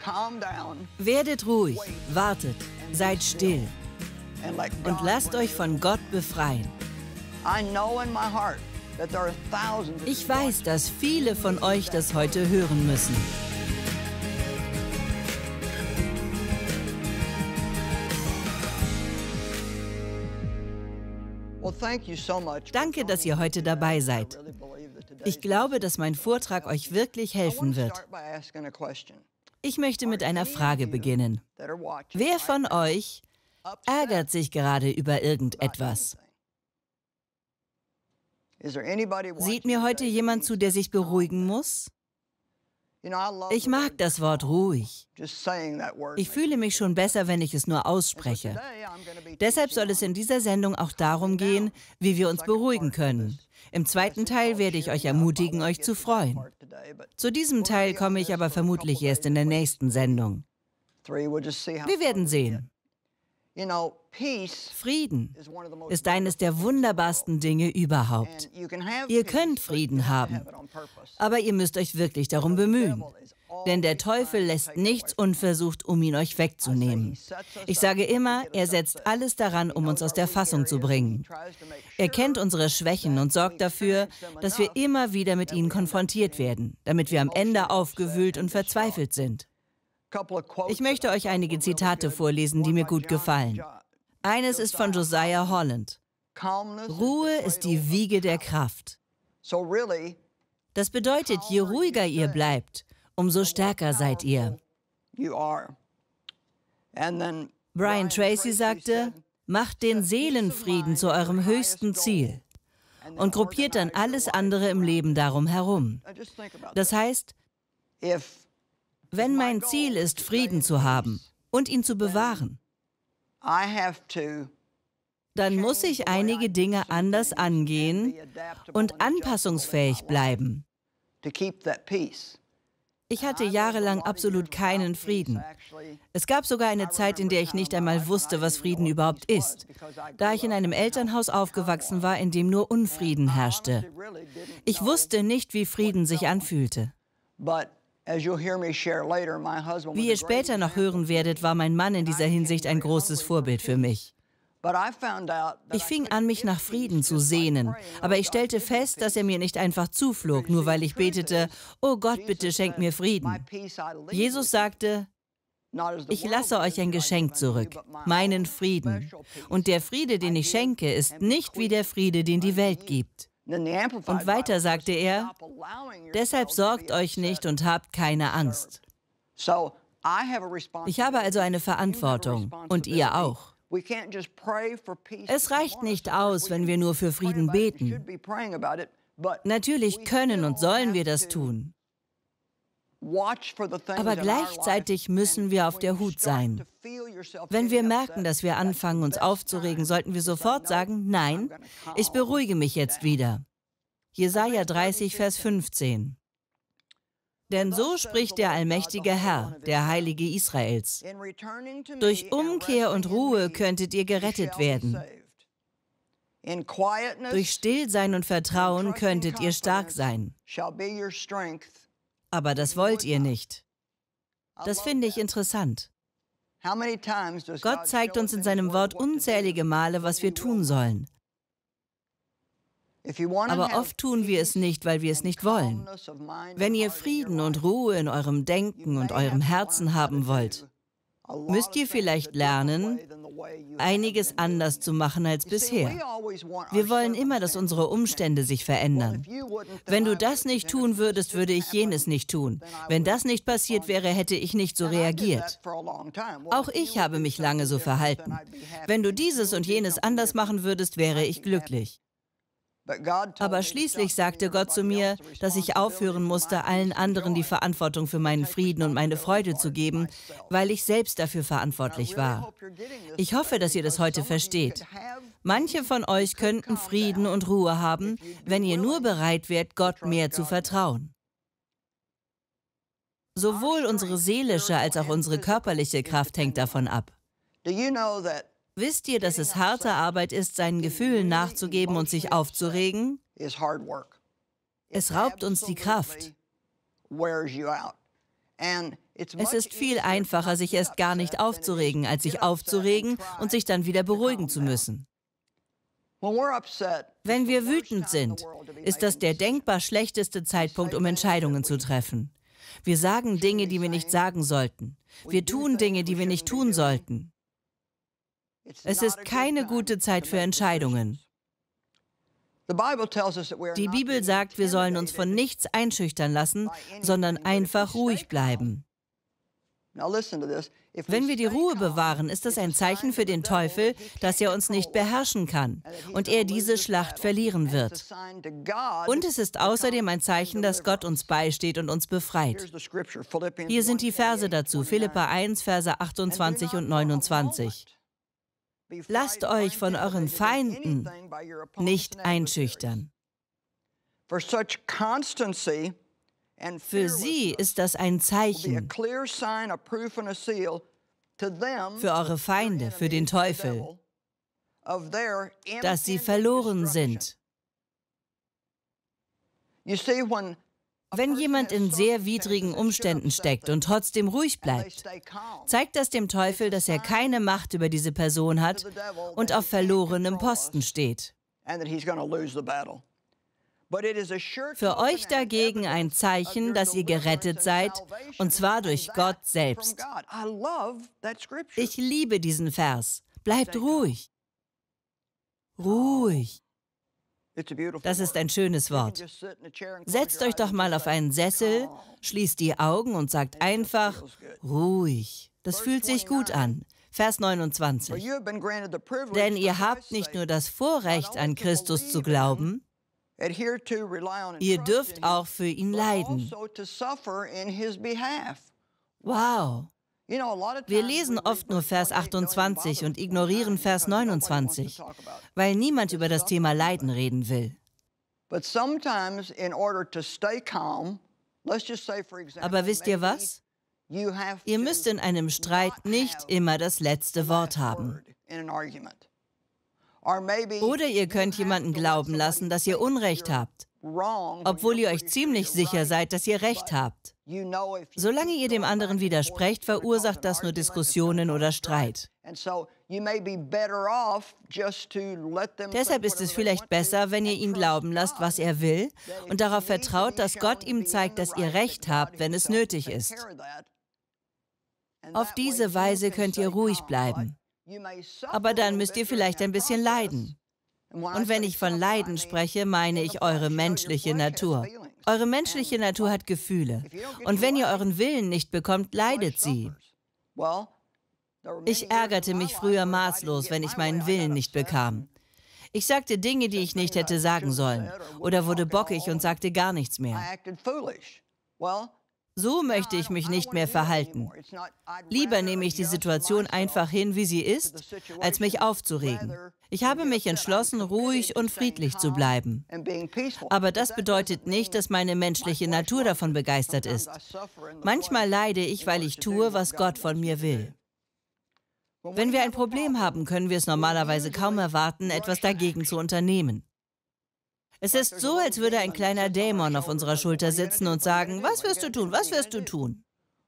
Werdet ruhig, wartet, seid still und lasst euch von Gott befreien. Ich weiß, dass viele von euch das heute hören müssen. Danke, dass ihr heute dabei seid. Ich glaube, dass mein Vortrag euch wirklich helfen wird. Ich möchte mit einer Frage beginnen. Wer von euch ärgert sich gerade über irgendetwas? Sieht mir heute jemand zu, der sich beruhigen muss? Ich mag das Wort ruhig. Ich fühle mich schon besser, wenn ich es nur ausspreche. Deshalb soll es in dieser Sendung auch darum gehen, wie wir uns beruhigen können. Im zweiten Teil werde ich euch ermutigen, euch zu freuen. Zu diesem Teil komme ich aber vermutlich erst in der nächsten Sendung. Wir werden sehen. Frieden ist eines der wunderbarsten Dinge überhaupt. Ihr könnt Frieden haben, aber ihr müsst euch wirklich darum bemühen. Denn der Teufel lässt nichts unversucht, um ihn euch wegzunehmen. Ich sage immer, er setzt alles daran, um uns aus der Fassung zu bringen. Er kennt unsere Schwächen und sorgt dafür, dass wir immer wieder mit ihnen konfrontiert werden, damit wir am Ende aufgewühlt und verzweifelt sind. Ich möchte euch einige Zitate vorlesen, die mir gut gefallen. Eines ist von Josiah Holland. Ruhe ist die Wiege der Kraft. Das bedeutet, je ruhiger ihr bleibt, umso stärker seid ihr. Brian Tracy sagte, macht den Seelenfrieden zu eurem höchsten Ziel und gruppiert dann alles andere im Leben darum herum. Das heißt, wenn mein Ziel ist, Frieden zu haben und ihn zu bewahren, dann muss ich einige Dinge anders angehen und anpassungsfähig bleiben. Ich hatte jahrelang absolut keinen Frieden. Es gab sogar eine Zeit, in der ich nicht einmal wusste, was Frieden überhaupt ist, da ich in einem Elternhaus aufgewachsen war, in dem nur Unfrieden herrschte. Ich wusste nicht, wie Frieden sich anfühlte. Wie ihr später noch hören werdet, war mein Mann in dieser Hinsicht ein großes Vorbild für mich. Ich fing an, mich nach Frieden zu sehnen, aber ich stellte fest, dass er mir nicht einfach zuflog, nur weil ich betete, oh Gott, bitte schenk mir Frieden. Jesus sagte, ich lasse euch ein Geschenk zurück, meinen Frieden. Und der Friede, den ich schenke, ist nicht wie der Friede, den die Welt gibt. Und weiter sagte er, deshalb sorgt euch nicht und habt keine Angst. Ich habe also eine Verantwortung und ihr auch. Es reicht nicht aus, wenn wir nur für Frieden beten. Natürlich können und sollen wir das tun. Aber gleichzeitig müssen wir auf der Hut sein. Wenn wir merken, dass wir anfangen, uns aufzuregen, sollten wir sofort sagen, nein, ich beruhige mich jetzt wieder. Jesaja 30, Vers 15. Denn so spricht der allmächtige Herr, der Heilige Israels. Durch Umkehr und Ruhe könntet ihr gerettet werden. Durch Stillsein und Vertrauen könntet ihr stark sein. Aber das wollt ihr nicht. Das finde ich interessant. Gott zeigt uns in seinem Wort unzählige Male, was wir tun sollen. Aber oft tun wir es nicht, weil wir es nicht wollen. Wenn ihr Frieden und Ruhe in eurem Denken und eurem Herzen haben wollt, müsst ihr vielleicht lernen, einiges anders zu machen als bisher. Wir wollen immer, dass unsere Umstände sich verändern. Wenn du das nicht tun würdest, würde ich jenes nicht tun. Wenn das nicht passiert wäre, hätte ich nicht so reagiert. Auch ich habe mich lange so verhalten. Wenn du dieses und jenes anders machen würdest, wäre ich glücklich. Aber schließlich sagte Gott zu mir, dass ich aufhören musste, allen anderen die Verantwortung für meinen Frieden und meine Freude zu geben, weil ich selbst dafür verantwortlich war. Ich hoffe, dass ihr das heute versteht. Manche von euch könnten Frieden und Ruhe haben, wenn ihr nur bereit wärt, Gott mehr zu vertrauen. Sowohl unsere seelische als auch unsere körperliche Kraft hängt davon ab. Wisst ihr, dass es harte Arbeit ist, seinen Gefühlen nachzugeben und sich aufzuregen? Es raubt uns die Kraft. Es ist viel einfacher, sich erst gar nicht aufzuregen, als sich aufzuregen und sich dann wieder beruhigen zu müssen. Wenn wir wütend sind, ist das der denkbar schlechteste Zeitpunkt, um Entscheidungen zu treffen. Wir sagen Dinge, die wir nicht sagen sollten. Wir tun Dinge, die wir nicht tun sollten. Es ist keine gute Zeit für Entscheidungen. Die Bibel sagt, wir sollen uns von nichts einschüchtern lassen, sondern einfach ruhig bleiben. Wenn wir die Ruhe bewahren, ist das ein Zeichen für den Teufel, dass er uns nicht beherrschen kann und er diese Schlacht verlieren wird. Und es ist außerdem ein Zeichen, dass Gott uns beisteht und uns befreit. Hier sind die Verse dazu, Philipper 1, Verse 28 und 29. Lasst euch von euren Feinden nicht einschüchtern. Für sie ist das ein Zeichen. Für eure Feinde, für den Teufel, dass sie verloren sind. Wenn jemand in sehr widrigen Umständen steckt und trotzdem ruhig bleibt, zeigt das dem Teufel, dass er keine Macht über diese Person hat und auf verlorenem Posten steht. Für euch dagegen ein Zeichen, dass ihr gerettet seid, und zwar durch Gott selbst. Ich liebe diesen Vers. Bleibt ruhig. Ruhig. Das ist ein schönes Wort. Setzt euch doch mal auf einen Sessel, schließt die Augen und sagt einfach, ruhig. Das fühlt sich gut an. Vers 29. Denn ihr habt nicht nur das Vorrecht, an Christus zu glauben, ihr dürft auch für ihn leiden. Wow. Wir lesen oft nur Vers 28 und ignorieren Vers 29, weil niemand über das Thema Leiden reden will. Aber wisst ihr was? Ihr müsst in einem Streit nicht immer das letzte Wort haben. Oder ihr könnt jemanden glauben lassen, dass ihr Unrecht habt, obwohl ihr euch ziemlich sicher seid, dass ihr Recht habt. Solange ihr dem anderen widersprecht, verursacht das nur Diskussionen oder Streit. Deshalb ist es vielleicht besser, wenn ihr ihn glauben lasst, was er will, und darauf vertraut, dass Gott ihm zeigt, dass ihr Recht habt, wenn es nötig ist. Auf diese Weise könnt ihr ruhig bleiben. Aber dann müsst ihr vielleicht ein bisschen leiden. Und wenn ich von Leiden spreche, meine ich eure menschliche Natur. Eure menschliche Natur hat Gefühle. Und wenn ihr euren Willen nicht bekommt, leidet sie. Ich ärgerte mich früher maßlos, wenn ich meinen Willen nicht bekam. Ich sagte Dinge, die ich nicht hätte sagen sollen. Oder wurde bockig und sagte gar nichts mehr. So möchte ich mich nicht mehr verhalten. Lieber nehme ich die Situation einfach hin, wie sie ist, als mich aufzuregen. Ich habe mich entschlossen, ruhig und friedlich zu bleiben. Aber das bedeutet nicht, dass meine menschliche Natur davon begeistert ist. Manchmal leide ich, weil ich tue, was Gott von mir will. Wenn wir ein Problem haben, können wir es normalerweise kaum erwarten, etwas dagegen zu unternehmen. Es ist so, als würde ein kleiner Dämon auf unserer Schulter sitzen und sagen, was wirst du tun, was wirst du tun?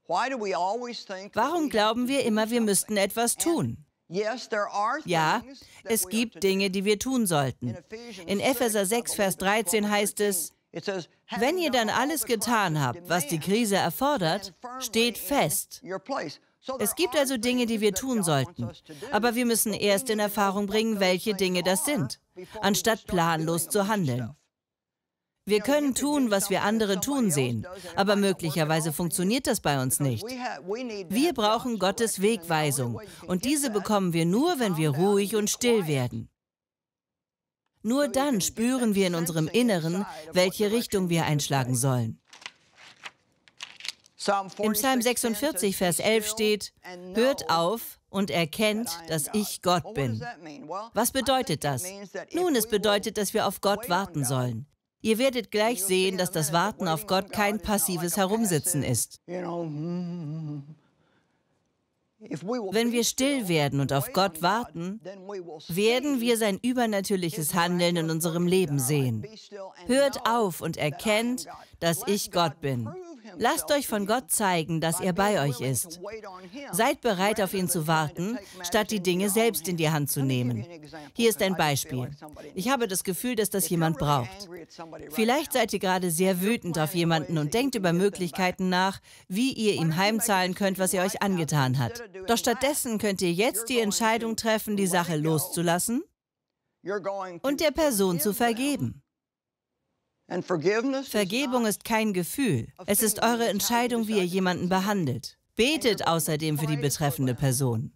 Warum glauben wir immer, wir müssten etwas tun? Ja, es gibt Dinge, die wir tun sollten. In Epheser 6, Vers 13 heißt es, wenn ihr dann alles getan habt, was die Krise erfordert, steht fest. Es gibt also Dinge, die wir tun sollten, aber wir müssen erst in Erfahrung bringen, welche Dinge das sind, anstatt planlos zu handeln. Wir können tun, was wir andere tun sehen, aber möglicherweise funktioniert das bei uns nicht. Wir brauchen Gottes Wegweisung und diese bekommen wir nur, wenn wir ruhig und still werden. Nur dann spüren wir in unserem Inneren, welche Richtung wir einschlagen sollen. Im Psalm 46, Vers 11 steht, hört auf und erkennt, dass ich Gott bin. Was bedeutet das? Nun, es bedeutet, dass wir auf Gott warten sollen. Ihr werdet gleich sehen, dass das Warten auf Gott kein passives Herumsitzen ist. Wenn wir still werden und auf Gott warten, werden wir sein übernatürliches Handeln in unserem Leben sehen. Hört auf und erkennt, dass ich Gott bin. Lasst euch von Gott zeigen, dass er bei euch ist. Seid bereit, auf ihn zu warten, statt die Dinge selbst in die Hand zu nehmen. Hier ist ein Beispiel. Ich habe das Gefühl, dass das jemand braucht. Vielleicht seid ihr gerade sehr wütend auf jemanden und denkt über Möglichkeiten nach, wie ihr ihm heimzahlen könnt, was er euch angetan hat. Doch stattdessen könnt ihr jetzt die Entscheidung treffen, die Sache loszulassen und der Person zu vergeben. Vergebung ist kein Gefühl. Es ist eure Entscheidung, wie ihr jemanden behandelt. Betet außerdem für die betreffende Person.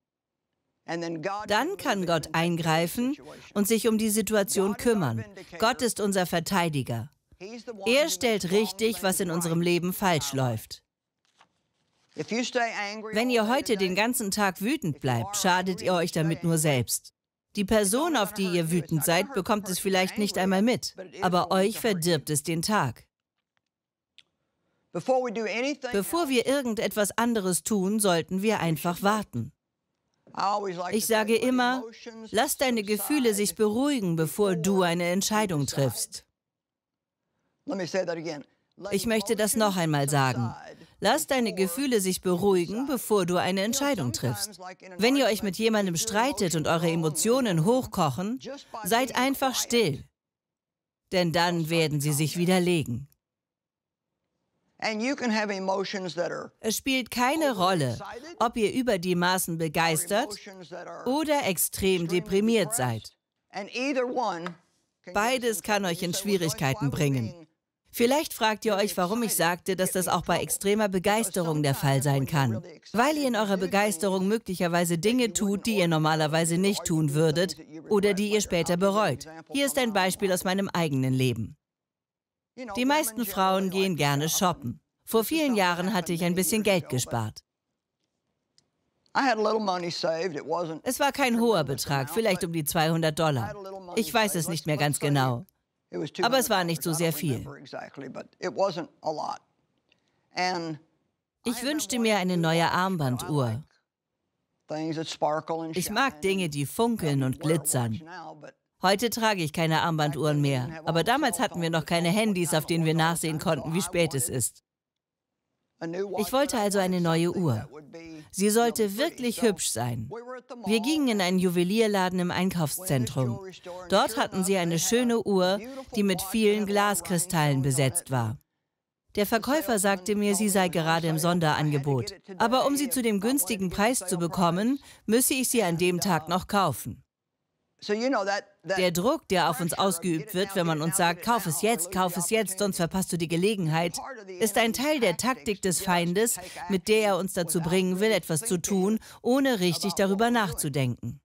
Dann kann Gott eingreifen und sich um die Situation kümmern. Gott ist unser Verteidiger. Er stellt richtig, was in unserem Leben falsch läuft. Wenn ihr heute den ganzen Tag wütend bleibt, schadet ihr euch damit nur selbst. Die Person, auf die ihr wütend seid, bekommt es vielleicht nicht einmal mit, aber euch verdirbt es den Tag. Bevor wir irgendetwas anderes tun, sollten wir einfach warten. Ich sage immer, lass deine Gefühle sich beruhigen, bevor du eine Entscheidung triffst. Ich möchte das noch einmal sagen. Lass deine Gefühle sich beruhigen, bevor du eine Entscheidung triffst. Wenn ihr euch mit jemandem streitet und eure Emotionen hochkochen, seid einfach still, denn dann werden sie sich wieder legen. Es spielt keine Rolle, ob ihr über die Maßen begeistert oder extrem deprimiert seid. Beides kann euch in Schwierigkeiten bringen. Vielleicht fragt ihr euch, warum ich sagte, dass das auch bei extremer Begeisterung der Fall sein kann. Weil ihr in eurer Begeisterung möglicherweise Dinge tut, die ihr normalerweise nicht tun würdet oder die ihr später bereut. Hier ist ein Beispiel aus meinem eigenen Leben. Die meisten Frauen gehen gerne shoppen. Vor vielen Jahren hatte ich ein bisschen Geld gespart. Es war kein hoher Betrag, vielleicht um die $200. Ich weiß es nicht mehr ganz genau. Aber es war nicht so sehr viel. Ich wünschte mir eine neue Armbanduhr. Ich mag Dinge, die funkeln und glitzern. Heute trage ich keine Armbanduhren mehr, aber damals hatten wir noch keine Handys, auf denen wir nachsehen konnten, wie spät es ist. Ich wollte also eine neue Uhr. Sie sollte wirklich hübsch sein. Wir gingen in einen Juwelierladen im Einkaufszentrum. Dort hatten sie eine schöne Uhr, die mit vielen Glaskristallen besetzt war. Der Verkäufer sagte mir, sie sei gerade im Sonderangebot. Aber um sie zu dem günstigen Preis zu bekommen, müsse ich sie an dem Tag noch kaufen. Der Druck, der auf uns ausgeübt wird, wenn man uns sagt, kauf es jetzt, sonst verpasst du die Gelegenheit, ist ein Teil der Taktik des Feindes, mit der er uns dazu bringen will, etwas zu tun, ohne richtig darüber nachzudenken.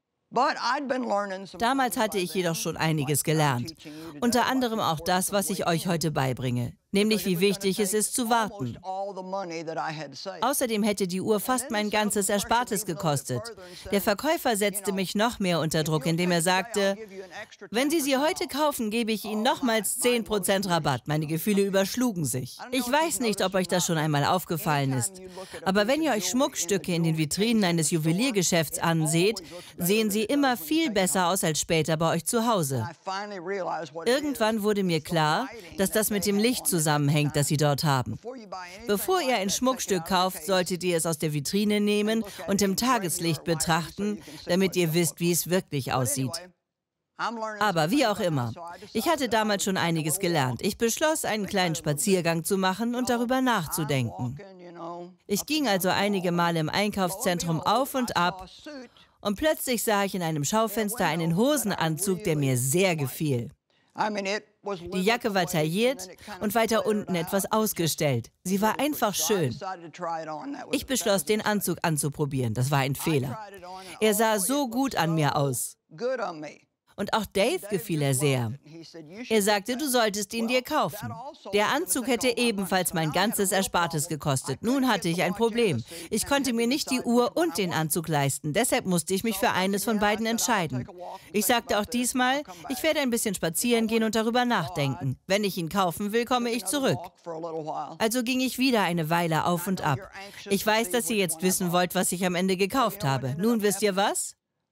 Damals hatte ich jedoch schon einiges gelernt. Unter anderem auch das, was ich euch heute beibringe. Nämlich, wie wichtig es ist, zu warten. Außerdem hätte die Uhr fast mein ganzes Erspartes gekostet. Der Verkäufer setzte mich noch mehr unter Druck, indem er sagte, wenn Sie sie heute kaufen, gebe ich Ihnen nochmals 10% Rabatt. Meine Gefühle überschlugen sich. Ich weiß nicht, ob euch das schon einmal aufgefallen ist. Aber wenn ihr euch Schmuckstücke in den Vitrinen eines Juweliergeschäfts anseht, sehen sie immer viel besser aus als später bei euch zu Hause. Irgendwann wurde mir klar, dass das mit dem Licht zusammenhängt, das sie dort haben. Bevor ihr ein Schmuckstück kauft, solltet ihr es aus der Vitrine nehmen und im Tageslicht betrachten, damit ihr wisst, wie es wirklich aussieht. Aber wie auch immer, ich hatte damals schon einiges gelernt. Ich beschloss, einen kleinen Spaziergang zu machen und darüber nachzudenken. Ich ging also einige Male im Einkaufszentrum auf und ab und plötzlich sah ich in einem Schaufenster einen Hosenanzug, der mir sehr gefiel. Die Jacke war tailliert und weiter unten etwas ausgestellt. Sie war einfach schön. Ich beschloss, den Anzug anzuprobieren. Das war ein Fehler. Er sah so gut an mir aus. Und auch Dave gefiel er sehr. Er sagte, du solltest ihn dir kaufen. Der Anzug hätte ebenfalls mein ganzes Erspartes gekostet. Nun hatte ich ein Problem. Ich konnte mir nicht die Uhr und den Anzug leisten. Deshalb musste ich mich für eines von beiden entscheiden. Ich sagte auch diesmal, ich werde ein bisschen spazieren gehen und darüber nachdenken. Wenn ich ihn kaufen will, komme ich zurück. Also ging ich wieder eine Weile auf und ab. Ich weiß, dass ihr jetzt wissen wollt, was ich am Ende gekauft habe. Nun wisst ihr was?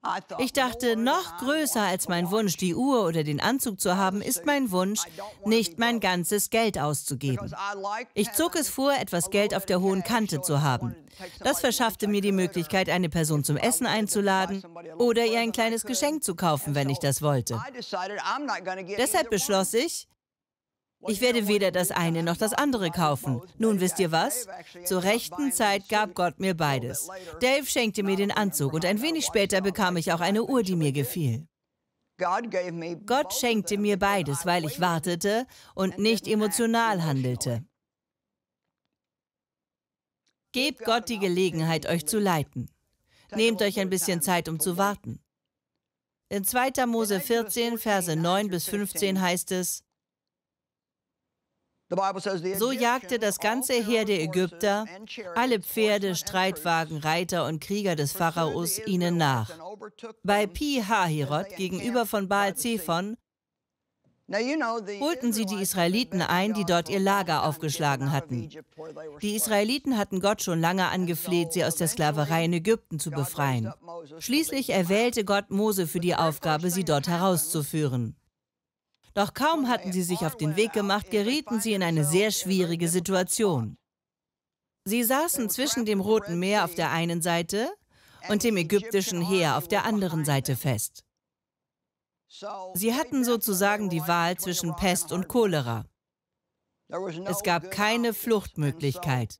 Ich dachte, noch größer als mein Wunsch, die Uhr oder den Anzug zu haben, ist mein Wunsch, nicht mein ganzes Geld auszugeben. Ich zog es vor, etwas Geld auf der hohen Kante zu haben. Das verschaffte mir die Möglichkeit, eine Person zum Essen einzuladen oder ihr ein kleines Geschenk zu kaufen, wenn ich das wollte. Deshalb beschloss ich werde weder das eine noch das andere kaufen. Nun wisst ihr was? Zur rechten Zeit gab Gott mir beides. Dave schenkte mir den Anzug und ein wenig später bekam ich auch eine Uhr, die mir gefiel. Gott schenkte mir beides, weil ich wartete und nicht emotional handelte. Gebt Gott die Gelegenheit, euch zu leiten. Nehmt euch ein bisschen Zeit, um zu warten. In 2. Mose 14, Verse 9 bis 15 heißt es: So jagte das ganze Heer der Ägypter, alle Pferde, Streitwagen, Reiter und Krieger des Pharaos ihnen nach. Bei Pi-Hahirot gegenüber von Baal-Zephon holten sie die Israeliten ein, die dort ihr Lager aufgeschlagen hatten. Die Israeliten hatten Gott schon lange angefleht, sie aus der Sklaverei in Ägypten zu befreien. Schließlich erwählte Gott Mose für die Aufgabe, sie dort herauszuführen. Doch kaum hatten sie sich auf den Weg gemacht, gerieten sie in eine sehr schwierige Situation. Sie saßen zwischen dem Roten Meer auf der einen Seite und dem ägyptischen Heer auf der anderen Seite fest. Sie hatten sozusagen die Wahl zwischen Pest und Cholera. Es gab keine Fluchtmöglichkeit.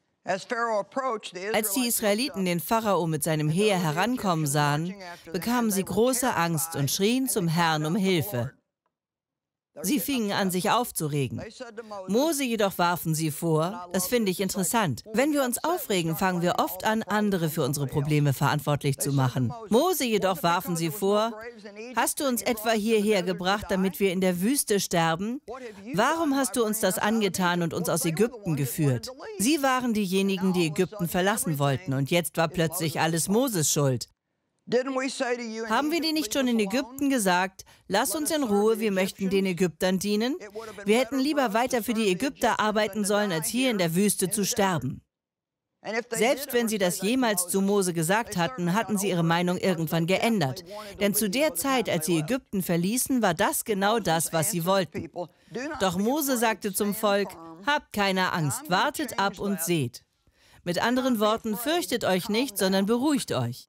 Als die Israeliten den Pharao mit seinem Heer herankommen sahen, bekamen sie große Angst und schrien zum Herrn um Hilfe. Sie fingen an, sich aufzuregen. Mose jedoch warfen sie vor, das finde ich interessant. Wenn wir uns aufregen, fangen wir oft an, andere für unsere Probleme verantwortlich zu machen. Mose jedoch warfen sie vor, hast du uns etwa hierher gebracht, damit wir in der Wüste sterben? Warum hast du uns das angetan und uns aus Ägypten geführt? Sie waren diejenigen, die Ägypten verlassen wollten, und jetzt war plötzlich alles Moses Schuld. Haben wir dir nicht schon in Ägypten gesagt, lass uns in Ruhe, wir möchten den Ägyptern dienen? Wir hätten lieber weiter für die Ägypter arbeiten sollen, als hier in der Wüste zu sterben. Selbst wenn sie das jemals zu Mose gesagt hatten, hatten sie ihre Meinung irgendwann geändert. Denn zu der Zeit, als sie Ägypten verließen, war das genau das, was sie wollten. Doch Mose sagte zum Volk, habt keine Angst, wartet ab und seht. Mit anderen Worten, fürchtet euch nicht, sondern beruhigt euch.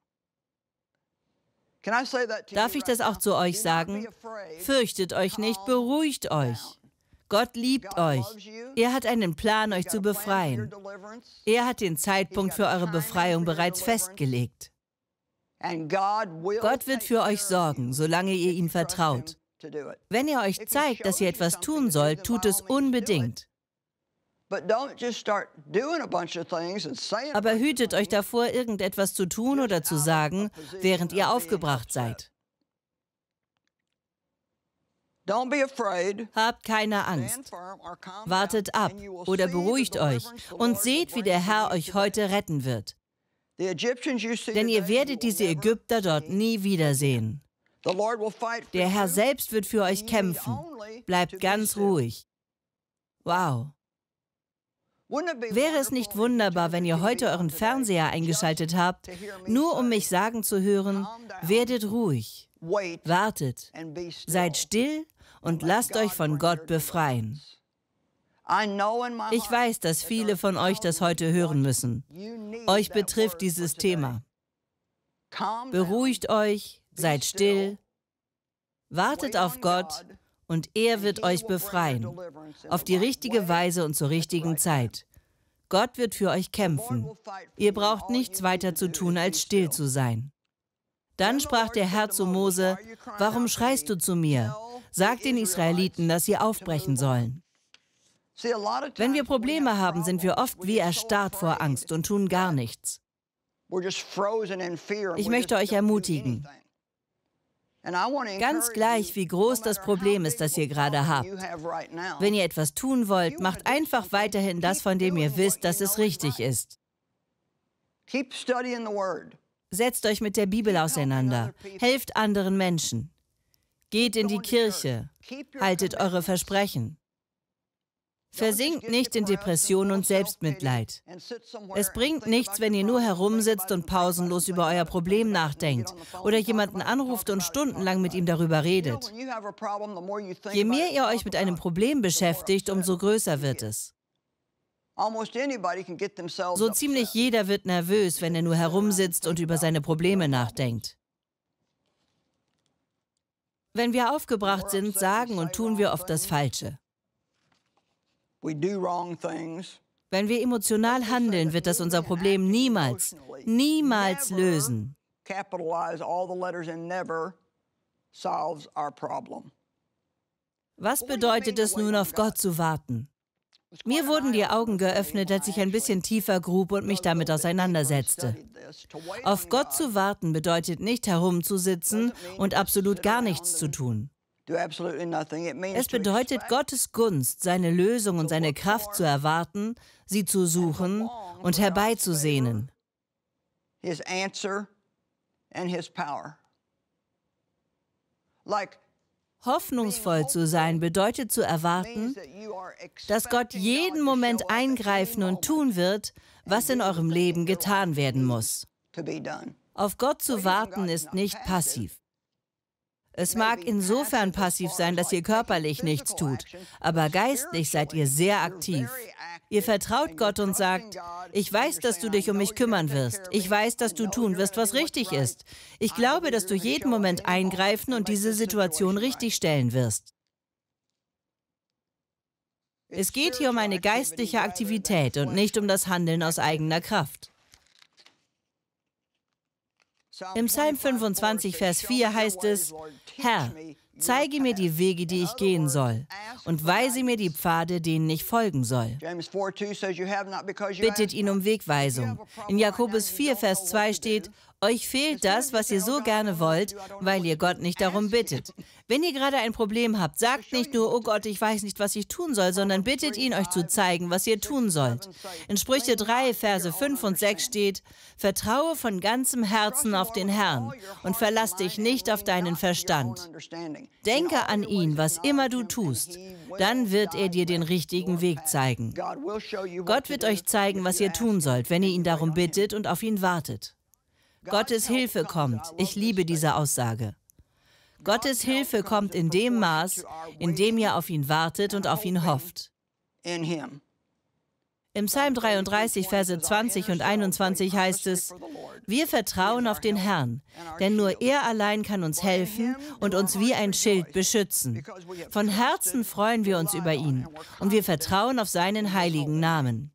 Darf ich das auch zu euch sagen? Fürchtet euch nicht, beruhigt euch. Gott liebt euch. Er hat einen Plan, euch zu befreien. Er hat den Zeitpunkt für eure Befreiung bereits festgelegt. Gott wird für euch sorgen, solange ihr ihm vertraut. Wenn er euch zeigt, dass ihr etwas tun sollt, tut es unbedingt. Aber hütet euch davor, irgendetwas zu tun oder zu sagen, während ihr aufgebracht seid. Habt keine Angst. Wartet ab oder beruhigt euch und seht, wie der Herr euch heute retten wird. Denn ihr werdet diese Ägypter dort nie wiedersehen. Der Herr selbst wird für euch kämpfen. Bleibt ganz ruhig. Wow. Wäre es nicht wunderbar, wenn ihr heute euren Fernseher eingeschaltet habt, nur um mich sagen zu hören, werdet ruhig, wartet, seid still und lasst euch von Gott befreien. Ich weiß, dass viele von euch das heute hören müssen. Euch betrifft dieses Thema. Beruhigt euch, seid still, wartet auf Gott und er wird euch befreien, auf die richtige Weise und zur richtigen Zeit. Gott wird für euch kämpfen. Ihr braucht nichts weiter zu tun, als still zu sein. Dann sprach der Herr zu Mose, warum schreist du zu mir? Sag den Israeliten, dass sie aufbrechen sollen. Wenn wir Probleme haben, sind wir oft wie erstarrt vor Angst und tun gar nichts. Ich möchte euch ermutigen. Ganz gleich, wie groß das Problem ist, das ihr gerade habt. Wenn ihr etwas tun wollt, macht einfach weiterhin das, von dem ihr wisst, dass es richtig ist. Setzt euch mit der Bibel auseinander. Helft anderen Menschen. Geht in die Kirche. Haltet eure Versprechen. Versinkt nicht in Depression und Selbstmitleid. Es bringt nichts, wenn ihr nur herumsitzt und pausenlos über euer Problem nachdenkt oder jemanden anruft und stundenlang mit ihm darüber redet. Je mehr ihr euch mit einem Problem beschäftigt, umso größer wird es. So ziemlich jeder wird nervös, wenn er nur herumsitzt und über seine Probleme nachdenkt. Wenn wir aufgebracht sind, sagen und tun wir oft das Falsche. Wenn wir emotional handeln, wird das unser Problem niemals lösen. Was bedeutet es nun, auf Gott zu warten? Mir wurden die Augen geöffnet, als ich ein bisschen tiefer grub und mich damit auseinandersetzte. Auf Gott zu warten bedeutet nicht herumzusitzen und absolut gar nichts zu tun. Es bedeutet, Gottes Gunst, seine Lösung und seine Kraft zu erwarten, sie zu suchen und herbeizusehnen. Hoffnungsvoll zu sein bedeutet zu erwarten, dass Gott jeden Moment eingreifen und tun wird, was in eurem Leben getan werden muss. Auf Gott zu warten ist nicht passiv. Es mag insofern passiv sein, dass ihr körperlich nichts tut, aber geistlich seid ihr sehr aktiv. Ihr vertraut Gott und sagt, ich weiß, dass du dich um mich kümmern wirst. Ich weiß, dass du tun wirst, was richtig ist. Ich glaube, dass du jeden Moment eingreifen und diese Situation richtigstellen wirst. Es geht hier um eine geistliche Aktivität und nicht um das Handeln aus eigener Kraft. Im Psalm 25, Vers 4 heißt es, Herr, zeige mir die Wege, die ich gehen soll, und weise mir die Pfade, denen ich folgen soll. Bittet ihn um Wegweisung. In Jakobus 4, Vers 2 steht, euch fehlt das, was ihr so gerne wollt, weil ihr Gott nicht darum bittet. Wenn ihr gerade ein Problem habt, sagt nicht nur, oh Gott, ich weiß nicht, was ich tun soll, sondern bittet ihn, euch zu zeigen, was ihr tun sollt. In Sprüche 3, Verse 5 und 6 steht, vertraue von ganzem Herzen auf den Herrn und verlass dich nicht auf deinen Verstand. Denke an ihn, was immer du tust, dann wird er dir den richtigen Weg zeigen. Gott wird euch zeigen, was ihr tun sollt, wenn ihr ihn darum bittet und auf ihn wartet. Gottes Hilfe kommt. Ich liebe diese Aussage. Gottes Hilfe kommt in dem Maß, in dem ihr auf ihn wartet und auf ihn hofft. Im Psalm 33, Verse 20 und 21 heißt es, wir vertrauen auf den Herrn, denn nur er allein kann uns helfen und uns wie ein Schild beschützen. Von Herzen freuen wir uns über ihn und wir vertrauen auf seinen heiligen Namen.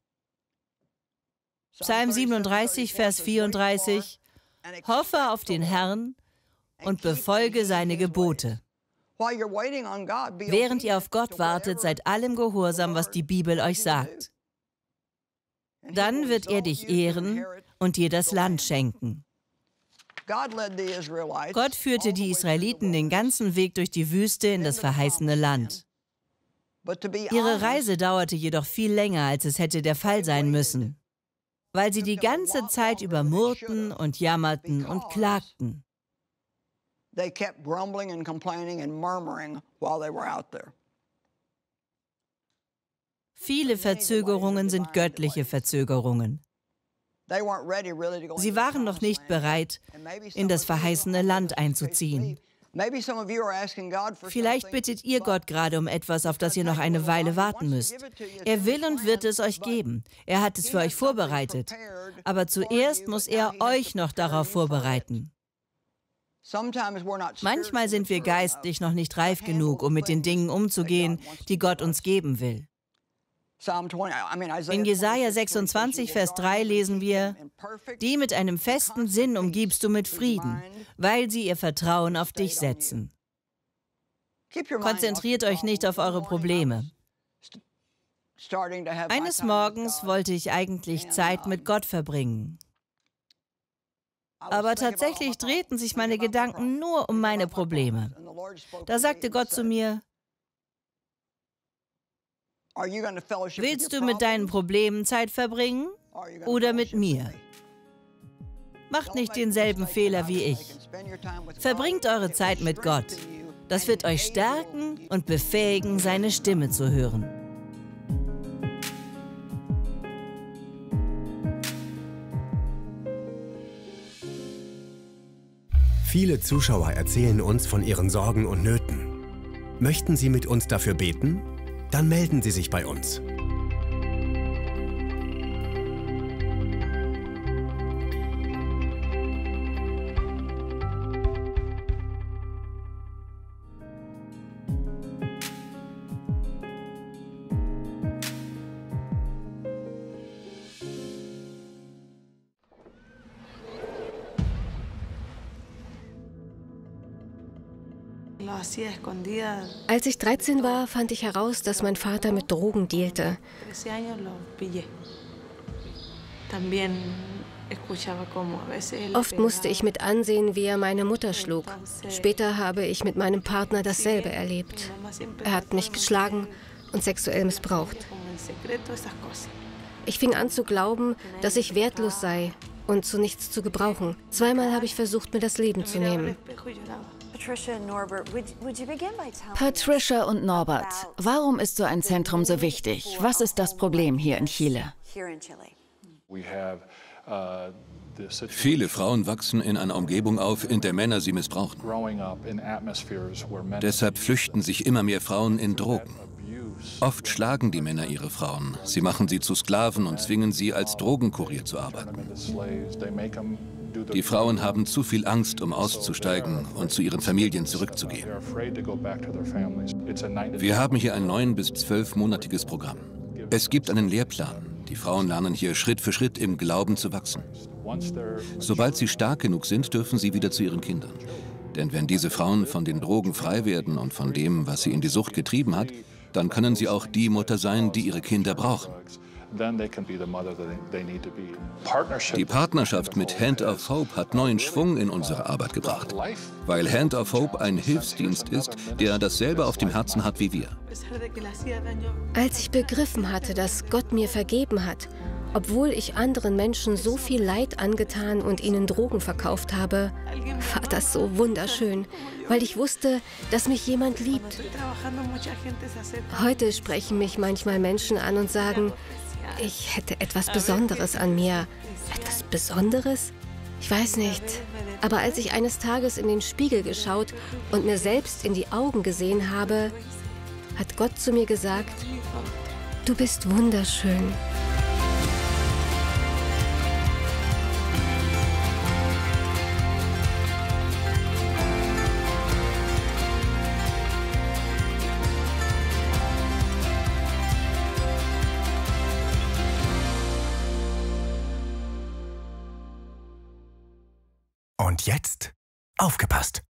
Psalm 37, Vers 34, hoffe auf den Herrn und befolge seine Gebote. Während ihr auf Gott wartet, seid allem gehorsam, was die Bibel euch sagt. Dann wird er dich ehren und dir das Land schenken. Gott führte die Israeliten den ganzen Weg durch die Wüste in das verheißene Land. Ihre Reise dauerte jedoch viel länger, als es hätte der Fall sein müssen, weil sie die ganze Zeit über murrten und jammerten und klagten. Viele Verzögerungen sind göttliche Verzögerungen. Sie waren noch nicht bereit, in das verheißene Land einzuziehen. Vielleicht bittet ihr Gott gerade um etwas, auf das ihr noch eine Weile warten müsst. Er will und wird es euch geben. Er hat es für euch vorbereitet. Aber zuerst muss er euch noch darauf vorbereiten. Manchmal sind wir geistlich noch nicht reif genug, um mit den Dingen umzugehen, die Gott uns geben will. In Jesaja 26, Vers 3 lesen wir, die mit einem festen Sinn umgibst du mit Frieden, weil sie ihr Vertrauen auf dich setzen. Konzentriert euch nicht auf eure Probleme. Eines Morgens wollte ich eigentlich Zeit mit Gott verbringen. Aber tatsächlich drehten sich meine Gedanken nur um meine Probleme. Da sagte Gott zu mir, willst du mit deinen Problemen Zeit verbringen oder mit mir? Macht nicht denselben Fehler wie ich. Verbringt eure Zeit mit Gott. Das wird euch stärken und befähigen, seine Stimme zu hören. Viele Zuschauer erzählen uns von ihren Sorgen und Nöten. Möchten Sie mit uns dafür beten? Dann melden Sie sich bei uns. Als ich 13 war, fand ich heraus, dass mein Vater mit Drogen dealte. Oft musste ich mit ansehen, wie er meine Mutter schlug. Später habe ich mit meinem Partner dasselbe erlebt. Er hat mich geschlagen und sexuell missbraucht. Ich fing an zu glauben, dass ich wertlos sei und zu nichts zu gebrauchen. Zweimal habe ich versucht, mir das Leben zu nehmen. Patricia und Norbert, warum ist so ein Zentrum so wichtig? Was ist das Problem hier in Chile? Viele Frauen wachsen in einer Umgebung auf, in der Männer sie missbrauchen. Deshalb flüchten sich immer mehr Frauen in Drogen. Oft schlagen die Männer ihre Frauen. Sie machen sie zu Sklaven und zwingen sie, als Drogenkurier zu arbeiten. Die Frauen haben zu viel Angst, um auszusteigen und zu ihren Familien zurückzugehen. Wir haben hier ein 9- bis 12-monatiges Programm. Es gibt einen Lehrplan. Die Frauen lernen hier Schritt für Schritt im Glauben zu wachsen. Sobald sie stark genug sind, dürfen sie wieder zu ihren Kindern. Denn wenn diese Frauen von den Drogen frei werden und von dem, was sie in die Sucht getrieben hat, dann können sie auch die Mutter sein, die ihre Kinder brauchen. Die Partnerschaft mit Hand of Hope hat neuen Schwung in unsere Arbeit gebracht, weil Hand of Hope ein Hilfsdienst ist, der dasselbe auf dem Herzen hat wie wir. Als ich begriffen hatte, dass Gott mir vergeben hat, obwohl ich anderen Menschen so viel Leid angetan und ihnen Drogen verkauft habe, war das so wunderschön, weil ich wusste, dass mich jemand liebt. Heute sprechen mich manchmal Menschen an und sagen, ich hätte etwas Besonderes an mir. Etwas Besonderes? Ich weiß nicht. Aber als ich eines Tages in den Spiegel geschaut und mir selbst in die Augen gesehen habe, hat Gott zu mir gesagt, du bist wunderschön. Und jetzt aufgepasst!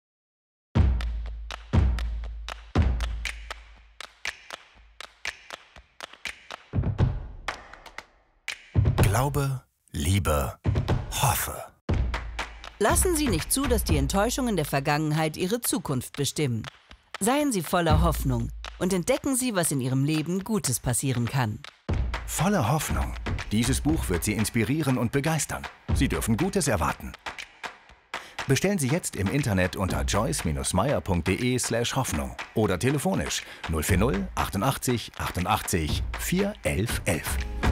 Glaube, Liebe, hoffe. Lassen Sie nicht zu, dass die Enttäuschungen der Vergangenheit Ihre Zukunft bestimmen. Seien Sie voller Hoffnung und entdecken Sie, was in Ihrem Leben Gutes passieren kann. Voller Hoffnung. Dieses Buch wird Sie inspirieren und begeistern. Sie dürfen Gutes erwarten. Bestellen Sie jetzt im Internet unter joyce-meyer.de/Hoffnung oder telefonisch 040 88 88 4 11 11.